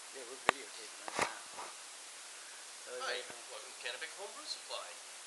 Yeah, we're videotaping right now. Hi, welcome to Kennebec Homebrew Supply.